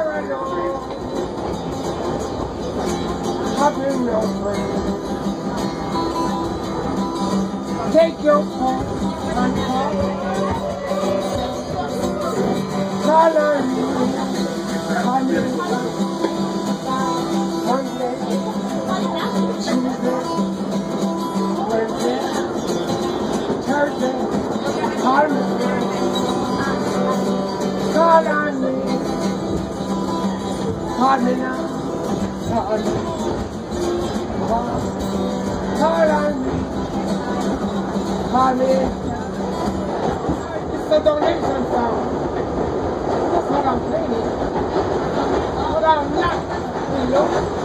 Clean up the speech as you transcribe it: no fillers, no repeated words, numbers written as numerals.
paranoid. Having no friends. Take your phone and call. Call on me. Call me. Monday, Tuesday, Wednesday, Thursday. Call me. Call on me. Call me now. Call me. Call on me. Call me. It's a donation song. That's what I'm playing. But I'm not. You know?